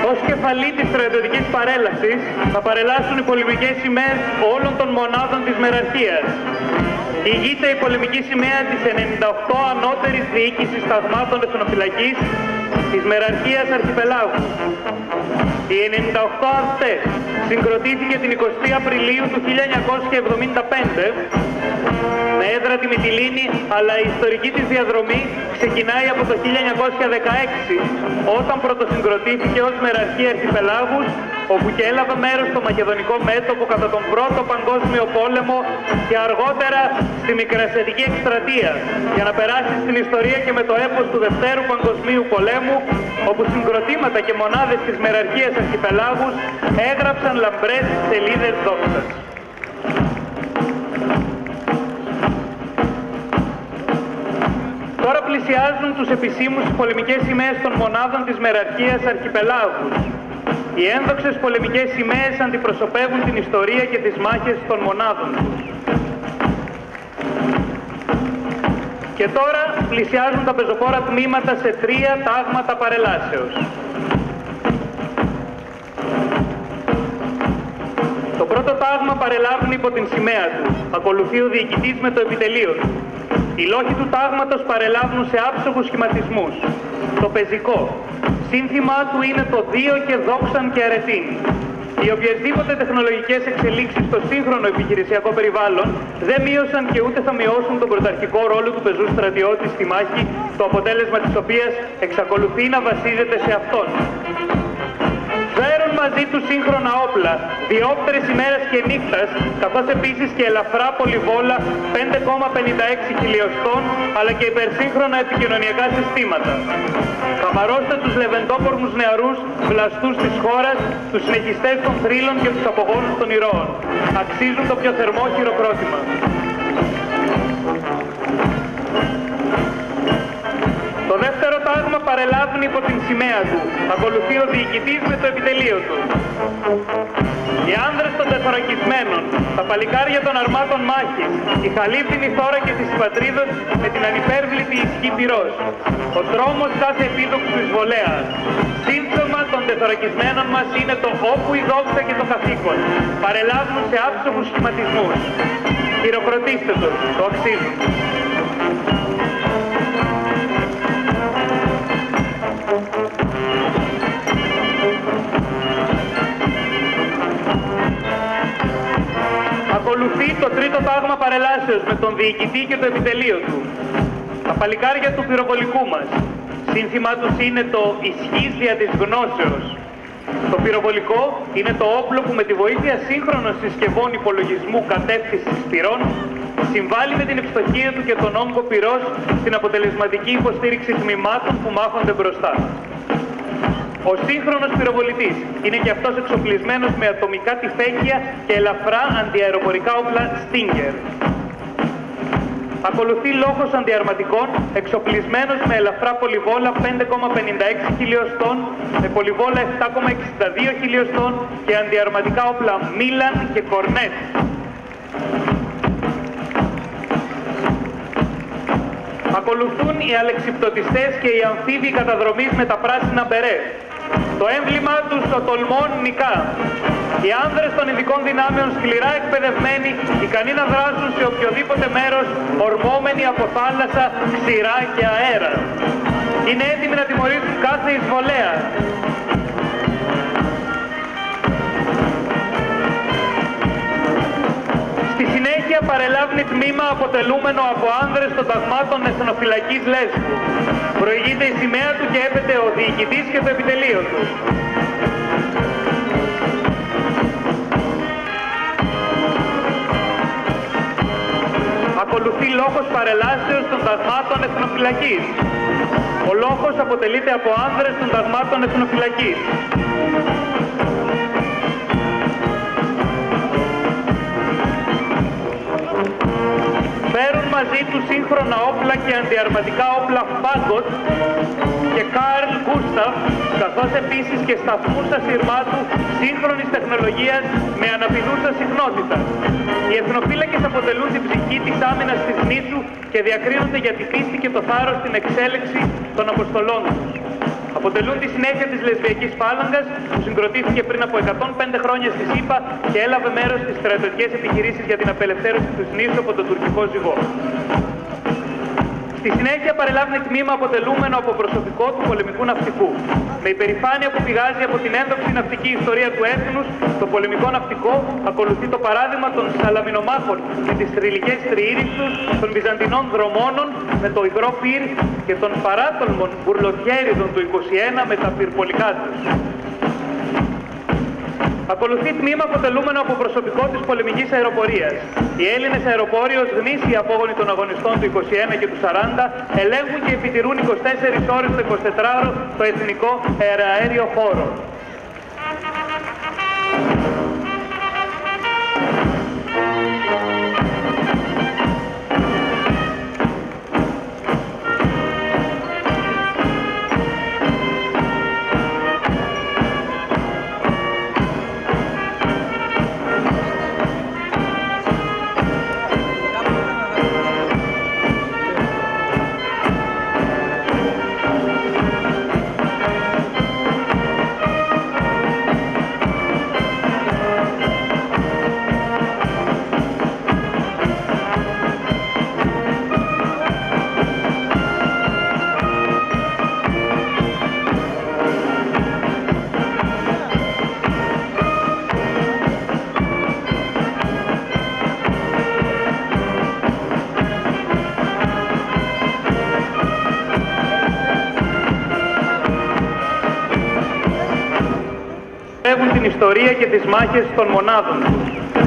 Ως κεφαλή της στρατιωτικής παρέλασης θα παρελάσουν οι πολεμικές σημαίες όλων των μονάδων της μεραρχίας. Ηγείται η πολεμική σημαία της 98 ανώτερης διοίκησης σταθμάτων εθνοφυλακής της μεραρχίας Αρχιπελάγου. Η 98 ΑΔΤΕ συγκροτήθηκε την 20 Απριλίου του 1975 με έδρα τη Μυτιλήνη, αλλά η ιστορική της διαδρομή ξεκινάει από το 1916, όταν πρωτοσυγκροτήθηκε ως μεραρχία Αρχιπελάγους, όπου και έλαβε μέρος στο Μακεδονικό μέτωπο κατά τον Πρώτο Παγκόσμιο Πόλεμο και αργότερα στη Μικρασιατική Εκστρατεία, για να περάσει στην ιστορία και με το έπος του Δευτέρου Παγκοσμίου Πολέμου, όπου συγκροτήματα και μονάδες της μεραρχίας Αρχιπελάγους έγραψαν λαμπρές σελίδες δόξας. Τώρα πλησιάζουν τους επισήμους πολεμικές σημαίες των μονάδων της μεραρχίας Αρχιπελάγους. Οι ένδοξες πολεμικές σημαίες αντιπροσωπεύουν την ιστορία και τις μάχες των μονάδων τους. Και τώρα πλησιάζουν τα πεζοπόρα τμήματα σε 3 τάγματα παρελάσεως. Το πρώτο τάγμα παρελάβουν υπό την σημαία του. Ακολουθεί ο διοικητής με το επιτελείο του. Οι λόγοι του τάγματος παρελάβουν σε άψογους σχηματισμούς. Το πεζικό. Σύνθημά του είναι το «Δύο και δόξαν και αρετήν». Οι οποιασδήποτε τεχνολογικές εξελίξεις στο σύγχρονο επιχειρησιακό περιβάλλον δεν μείωσαν και ούτε θα μειώσουν τον πρωταρχικό ρόλο του πεζού στρατιώτη στη μάχη, το αποτέλεσμα της οποίας εξακολουθεί να βασίζεται σε αυτόν. Φέρουν μαζί τους σύγχρονα όπλα, διόπτερες ημέρας και νύχτας, καθώς επίσης και ελαφρά πολυβόλα 5,56 χιλιοστών, αλλά και υπερσύγχρονα επικοινωνιακά συστήματα. Χαμαρώστε τους λεβεντόπορμους νεαρούς βλαστούς της χώρας, τους συνεχιστές των θρύλων και τους απογόνους των ηρώων. Αξίζουν το πιο θερμό χειροκρότημα. Το δεύτερο τάγμα παρελάβουν υπό την σημαία του. Ακολουθεί ο διοικητής με το επιτελείο του. Οι άνδρες των τεθωρακισμένων, τα παλικάρια των αρμάτων μάχης, η χαλίφθηνη θώρα και της πατρίδος με την ανυπέρβλητη ισχύ πυρός. Ο τρόμος κάθε επίδοξου εισβολέας. Σύνθεμα των τεθωρακισμένων μας είναι το «Όπου η δόξα και το καθήκον». Παρελάβουν σε άψογους σχηματισμούς. Χειροκροτήστε τους, το αξίζουν. Ακολουθεί το τρίτο τάγμα παρελάσεως με τον διοικητή και το επιτελείο του. Τα παλικάρια του πυροβολικού μας. Σύνθημά τους είναι το «Ισχύς δια της γνώσεως». Το πυροβολικό είναι το όπλο που με τη βοήθεια σύγχρονων συσκευών υπολογισμού κατεύθυνσης πυρών συμβάλλει με την ευστοχία του και τον όγκο πυρός στην αποτελεσματική υποστήριξη τμήματων που μάχονται μπροστά. Ο σύγχρονος πυροβολητής είναι και αυτός εξοπλισμένος με ατομικά τυφέκια και ελαφρά αντιαεροπορικά όπλα Stinger. Ακολουθεί λόγος αντιαρματικών, εξοπλισμένος με ελαφρά πολυβόλα 5,56 χιλιοστών, με πολυβόλα 7,62 χιλιοστών και αντιαρματικά όπλα Μίλαν και Κορνέτ. Ακολουθούν οι αλεξιπτωτιστές και οι αμφίβοι καταδρομής με τα πράσινα μπερέ. Το έμβλημά τους ο τολμών νικά. Οι άνδρες των ειδικών δυνάμεων σκληρά εκπαιδευμένοι, ικανοί να δράσουν σε οποιοδήποτε μέρος, ορμόμενοι από θάλασσα, ξηρά και αέρα. Είναι έτοιμοι να τιμωρήσουν κάθε εισβολέα. Στη συνέχεια παρελάβει τμήμα αποτελούμενο από άνδρες των ταγμάτων εθνοφυλακής Λέσβου. Προηγείται η σημαία του και έπεται ο διοικητής και το επιτελείο του. Ακολουθεί λόγος παρελάσεως των ταγμάτων εθνοφυλακής. Ο λόγος αποτελείται από άνδρες των ταγμάτων εθνοφυλακής. Φέρουν μαζί τους σύγχρονα όπλα και αντιαρματικά όπλα Φάγκοτ και Καρλ Γκούσταφ, καθώς επίσης και σταθμούς ασυρμάτου σύγχρονης τεχνολογίας με αναπηδούσα συχνότητα. Οι εθνοφύλακες αποτελούν την ψυχή της άμυνας της νήσου και διακρίνονται για τη πίστη και το θάρρος στην εξέλιξη των αποστολών τους. Αποτελούν τη συνέχεια της Λεσβιακής Φάλαγγας που συγκροτήθηκε πριν από 105 χρόνια στη ΣΥΠΑ και έλαβε μέρος στις στρατιωτικές επιχειρήσεις για την απελευθέρωση του νήσου από τον τουρκικό ζυγό. Στη συνέχεια παρελάβει τμήμα αποτελούμενο από προσωπικό του πολεμικού ναυτικού. Με υπερηφάνεια που πηγάζει από την ένδοξη ναυτική ιστορία του έθνους, το πολεμικό ναυτικό ακολουθεί το παράδειγμα των Σαλαμινομάχων και τις θρυλικές τριήρης τους, των Βυζαντινών δρομόνων με το υγρό πυρ και των παράτολμων μπουρλοτιέριδων του 21 με τα πυρπολικά τους. Ακολουθεί τμήμα αποτελούμενο από προσωπικό της πολεμικής αεροπορίας. Οι Έλληνες αεροπόροι ως γνήσιοι απόγονοι των αγωνιστών του 21 και του 40 ελέγχουν και επιτηρούν 24 ώρες το 24ωρο το εθνικό αέριο χώρο. Την ιστορία και τις μάχες των μονάδων τους.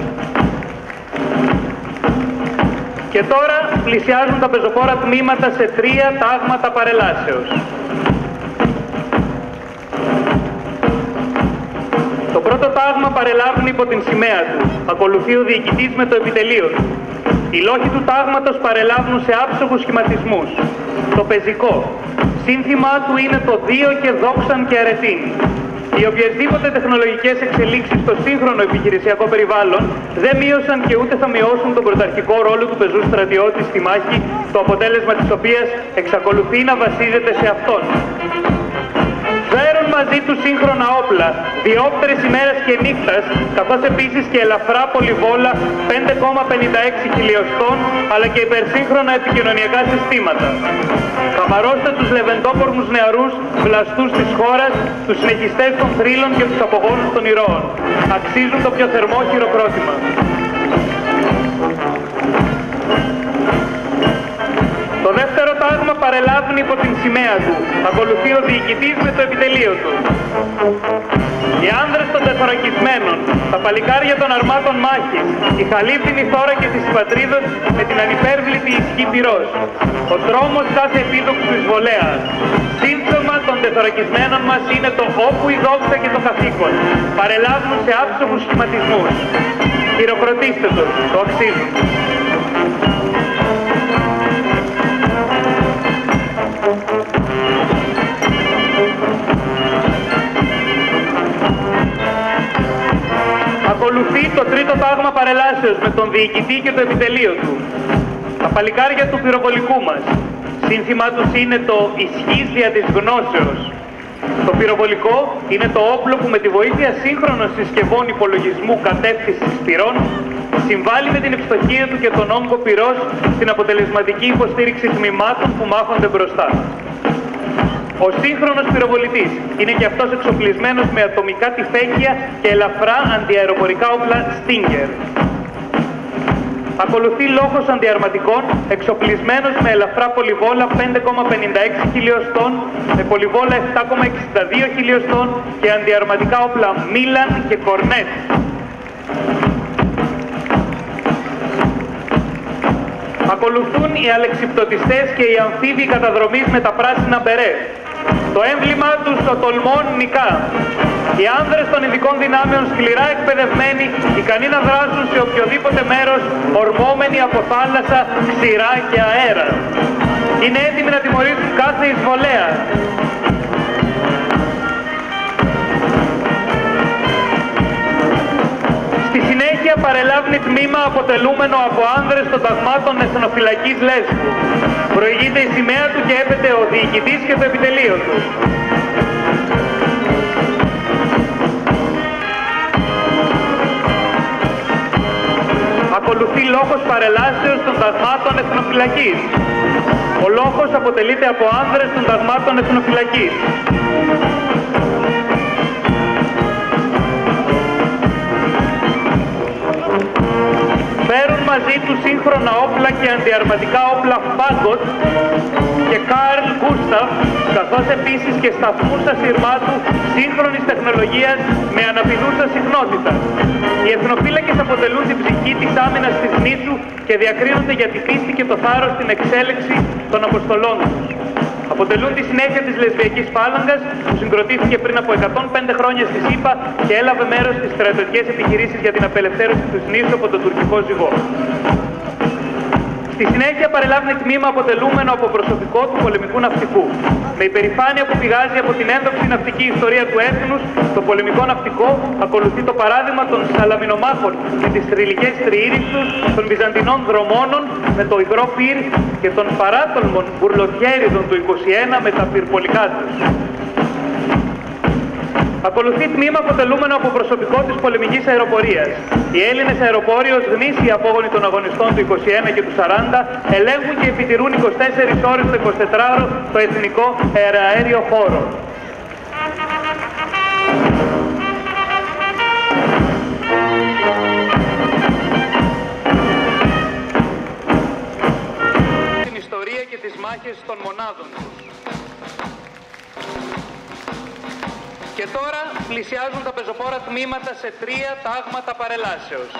Και τώρα πλησιάζουν τα πεζοπόρα τμήματα σε 3 τάγματα παρελάσεως. Το πρώτο τάγμα παρελάβουν υπό την σημαία του. Ακολουθεί ο διοικητής με το επιτελείο του. Οι λόγοι του τάγματος παρελάβουν σε άψογους σχηματισμούς. Το πεζικό. Σύνθημά του είναι το 2 και δόξαν και αρετήν. Οι οποιασδήποτε τεχνολογικές εξελίξεις στο σύγχρονο επιχειρησιακό περιβάλλον δεν μείωσαν και ούτε θα μειώσουν τον πρωταρχικό ρόλο του πεζού στρατιώτη στη μάχη, το αποτέλεσμα της οποίας εξακολουθεί να βασίζεται σε αυτόν. Φέρουν μαζί τους σύγχρονα όπλα, διόπτερες ημέρας και νύχτας, καθώς επίσης και ελαφρά πολυβόλα 5,56 χιλιοστών, αλλά και υπερσύγχρονα επικοινωνιακά συστήματα. Χαμαρώστε τους λεβεντόπορμους νεαρούς, βλαστούς της χώρας, τους συνεχιστές των θρύλων και τους απογόνους των ηρώων. Αξίζουν το πιο θερμό χειροκρότημα. Το δεύτερο τάγμα παρελάβουν υπό την σημαία του. Ακολουθεί ο διοικητής με το επιτελείο του. Οι άνδρες των τεθωρακισμένων, τα παλικάρια των αρμάτων μάχης, η χαλίφθηνη θώρα και της πατρίδος με την ανυπέρβλητη ισχύ πυρός. Ο τρόμος κάθε επίδοξου εισβολέα. Σύνθεμα των τεθωρακισμένων μας είναι το όπου η δόξα και το καθήκον. Παρελάβουν σε άψογους σχηματισμούς. Χειροκροτήστε τους, το αξίζουν. Ακολουθεί το τρίτο τάγμα παρελάσεως με τον διοικητή και το επιτελείο του. Τα παλικάρια του πυροβολικού μας. Σύνθημά τους είναι το ισχύς δια της γνώσεως. Το πυροβολικό είναι το όπλο που με τη βοήθεια σύγχρονων συσκευών υπολογισμού κατεύθυνσης πυρών συμβάλλει με την ευστοχία του και τον όγκο πυρός στην αποτελεσματική υποστήριξη τμήματων που μάχονται μπροστά. Ο σύγχρονος πυροβολητής είναι και αυτός εξοπλισμένος με ατομικά τυφέκια και ελαφρά αντιαεροπορικά όπλα Stinger. Ακολουθεί λόγος αντιαρματικών, εξοπλισμένος με ελαφρά πολυβόλα 5,56 χιλιοστών, με πολυβόλα 7,62 χιλιοστών και αντιαρματικά όπλα Μίλαν και Κορνέτ. Ακολουθούν οι αλεξιπτωτιστές και οι αμφίβοι καταδρομής με τα πράσινα μπερέ. Το έμβλημά τους ο τολμών νικά. Οι άνδρες των ειδικών δυνάμεων σκληρά εκπαιδευμένοι, ικανοί να δράσουν σε οποιοδήποτε μέρος, ορμόμενοι από θάλασσα, ξηρά και αέρα. Είναι έτοιμοι να τιμωρήσουν κάθε εισβολέα. Στη συνέχεια παρελάβει τμήμα αποτελούμενο από άνδρες των ταγμάτων εθνοφυλακής Λέσβου. Προηγείται η σημαία του και έπεται ο διοικητής και το επιτελείο του. λόχος παρελάσεως των ταγμάτων εθνοφυλακής. Ο λόχος αποτελείται από άνδρες των ταγμάτων εθνοφυλακής. Φέρουν μαζί τους σύγχρονα όπλα και αντιαρματικά όπλα Φάγκοτ και Καρλ Γκούσταφ, καθώς επίσης και σταθμούς ασυρμάτου σύγχρονης τεχνολογίας με αναπηδούσα συχνότητα. Οι εθνοφύλακες αποτελούν την ψυχή της άμυνας της νήσου και διακρίνονται για τη πίστη και το θάρρος στην εξέλιξη των αποστολών τους. Αποτελούν τη συνέχεια της Λεσβιακής Φάλαγγας που συγκροτήθηκε πριν από 105 χρόνια στη ΣΥΠΑ και έλαβε μέρος στις στρατιωτικές επιχειρήσεις για την απελευθέρωση του νήσου από τον τουρκικό ζυγό. Στη συνέχεια παρελάβει τμήμα αποτελούμενο από προσωπικό του πολεμικού ναυτικού. Με υπερηφάνεια που πηγάζει από την ένδοξη ναυτική ιστορία του έθνους, το πολεμικό ναυτικό ακολουθεί το παράδειγμα των Σαλαμινομάχων με τις θρυλικές τριήρες τους, των Βυζαντινών δρομόνων με το υγρό πυρ και των παράτολμων μπουρλοτιέριδων του 21 με τα πυρπολικά τους. Ακολουθεί τμήμα αποτελούμενο από προσωπικό της πολεμικής αεροπορίας. Οι Έλληνες αεροπόροι ως γνήσιοι απόγονοι των αγωνιστών του 21 και του 40 ελέγχουν και επιτηρούν 24 ώρες το 24ωρο το εθνικό αέριο χώρο. Την ιστορία και τις μάχες των μονάδων τους. Και τώρα πλησιάζουν τα πεζοπόρα τμήματα σε 3 τάγματα παρελάσεως.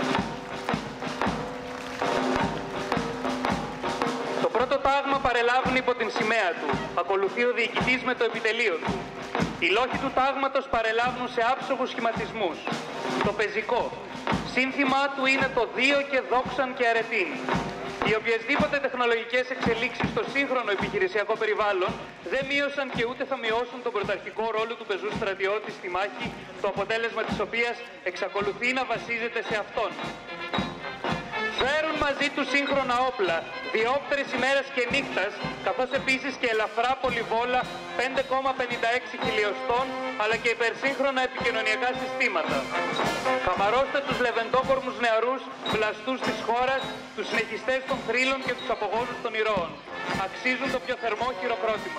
Το πρώτο τάγμα παρελάβουν υπό την σημαία του. Ακολουθεί ο διοικητής με το επιτελείο του. Οι λόχοι του τάγματος παρελάβουν σε άψογους σχηματισμούς. Το πεζικό. Σύνθημά του είναι το 2 και δόξαν και αρετήν. Οι οποιασδήποτε τεχνολογικές εξελίξεις στο σύγχρονο επιχειρησιακό περιβάλλον δεν μείωσαν και ούτε θα μειώσουν τον πρωταρχικό ρόλο του πεζού στρατιώτη στη μάχη, το αποτέλεσμα της οποίας εξακολουθεί να βασίζεται σε αυτόν. Φέρουν μαζί τους σύγχρονα όπλα, διόπτερες ημέρας και νύχτας, καθώς επίσης και ελαφρά πολυβόλα 5,56 χιλιοστών, αλλά και υπερσύγχρονα επικοινωνιακά συστήματα. Χαμαρώστε τους λεβεντόκορμους νεαρούς, βλαστούς της χώρας, τους συνεχιστές των θρύλων και τους απογόνους των ηρώων. Αξίζουν το πιο θερμό χειροκρότημα.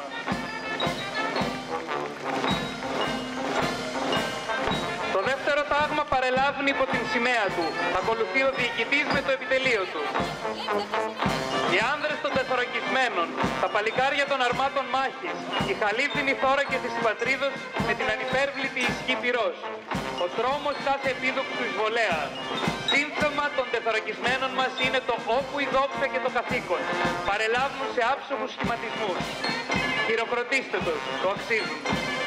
Το δεύτερο τάγμα παρελάβουν υπό την σημαία του. Ακολουθεί ο διοικητής με το επιτελείο του. Οι άνδρες των τεθωρακισμένων, τα παλικάρια των αρμάτων μάχης, η χαλίφθινη θώρα και της πατρίδος με την ανυπέρβλητη ισχύ πυρός. Ο τρόμος κάθε επίδοξου εισβολέα. Σύνθεμα των τεθωρακισμένων μας είναι το όπου η δόξα και το καθήκον. Παρελάβουν σε άψογους σχηματισμούς. Χειροκροτήστε τους, το αξίζουν.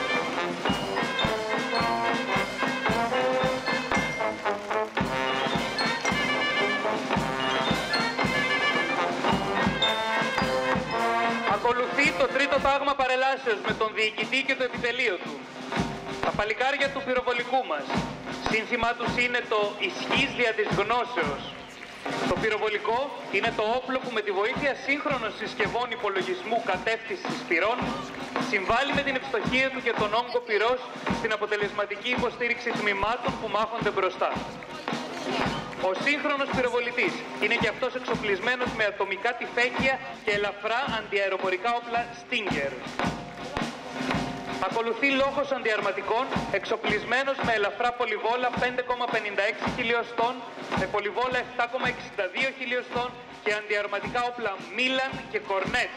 Ακολουθεί το τρίτο τάγμα παρελάσεως με τον διοικητή και το επιτελείο του. Τα παλικάρια του πυροβολικού μας. Σύνθημά τους είναι το ισχύς δια της γνώσεως. Το πυροβολικό είναι το όπλο που με τη βοήθεια σύγχρονων συσκευών υπολογισμού κατεύθυνσης πυρών συμβάλλει με την ευστοχία του και τον όγκο πυρός στην αποτελεσματική υποστήριξη τμήματων που μάχονται μπροστά. Ο σύγχρονος πυροβολητής είναι και αυτός εξοπλισμένος με ατομικά τυφέκια και ελαφρά αντιαεροπορικά όπλα Stinger. Ακολουθεί λόχος αντιαρματικών, εξοπλισμένος με ελαφρά πολυβόλα 5,56 χιλιοστών, με πολυβόλα 7,62 χιλιοστών και αντιαρματικά όπλα Μίλαν και Κορνέτ.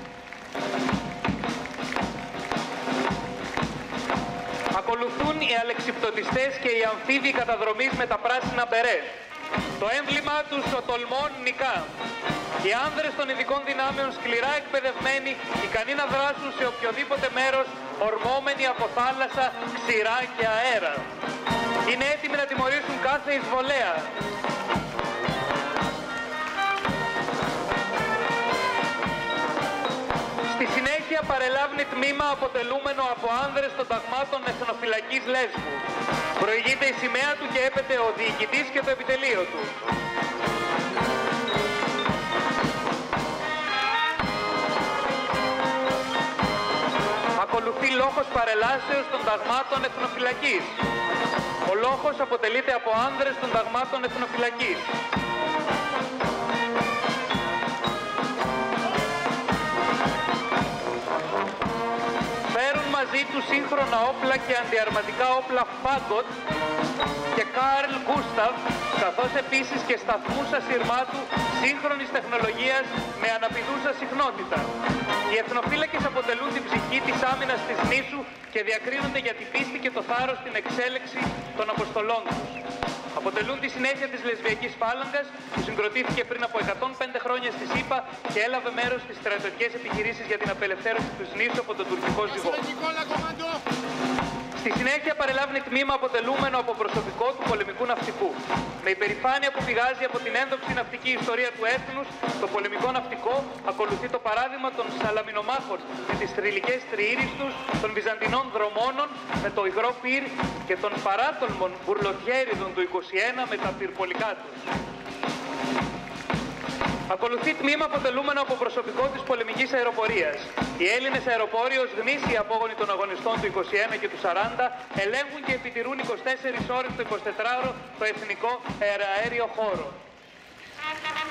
Ακολουθούν οι αλεξιπτωτιστές και οι αμφίβοι καταδρομής με τα πράσινα μπερέ. Το έμβλημά τους ο τολμών νικά. Οι άνδρες των ειδικών δυνάμεων σκληρά εκπαιδευμένοι, ικανοί να δράσουν σε οποιοδήποτε μέρος, ορμόμενοι από θάλασσα, ξηρά και αέρα. Είναι έτοιμοι να τιμωρήσουν κάθε εισβολέα. Στη συνέχεια παρελάβουν τμήμα αποτελούμενο από άνδρες των ταγμάτων εθνοφυλακής Λέσβου. Προηγείται η σημαία του και έπεται ο διοικητής και το επιτελείο του. Ακολουθεί λόχος παρελάσεως των ταγμάτων εθνοφυλακής. Ο λόχος αποτελείται από άνδρες των ταγμάτων εθνοφυλακής. του σύγχρονα όπλα και αντιαρματικά όπλα Φάγκοτ και Καρλ Γκούσταβ, καθώς επίσης και σταθμούς ασυρμάτου σύγχρονης τεχνολογίας με αναπηδούσα συχνότητα. Οι εθνοφύλακες αποτελούν την ψυχή της άμυνας της νήσου και διακρίνονται για την πίστη και το θάρρος στην εξέλιξη των αποστολών τους. Αποτελούν τη συνέχεια της Λεσβιακής Φάλαγγας που συγκροτήθηκε πριν από 105 χρόνια στη ΣΥΠΑ και έλαβε μέρος στις στρατιωτικές επιχειρήσεις για την απελευθέρωση του νήσου από τον τουρκικό ζυγό. Στη συνέχεια παρελάβει τμήμα αποτελούμενο από προσωπικό του πολεμικού ναυτικού. Με υπερηφάνεια που πηγάζει από την ένδοξη ναυτική ιστορία του έθνους, το πολεμικό ναυτικό ακολουθεί το παράδειγμα των Σαλαμινομάχων με τις θρυλικές τριήρεις τους, των Βυζαντινών δρομόνων με το υγρό πυρ και των παράτολμων μπουρλοτιέριδων του 21 με τα πυρπολικά τους. Ακολουθεί τμήμα αποτελούμενο από προσωπικό της πολεμικής αεροπορίας. Οι Έλληνες αεροπόροι ως γνήσιοι απόγονοι των αγωνιστών του 21 και του 40 ελέγχουν και επιτηρούν 24 ώρες το 24ωρο το εθνικό αέριο χώρο.